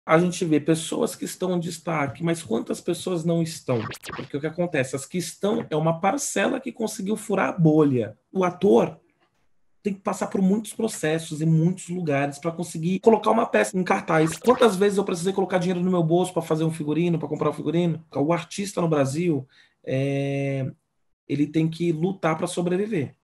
A gente vê pessoas que estão em destaque, mas quantas pessoas não estão? Porque o que acontece? As que estão é uma parcela que conseguiu furar a bolha. O ator tem que passar por muitos processos em muitos lugares para conseguir colocar uma peça em cartaz. Quantas vezes eu precisei colocar dinheiro no meu bolso para fazer um figurino, para comprar um figurino? O artista no Brasil, ele tem que lutar para sobreviver.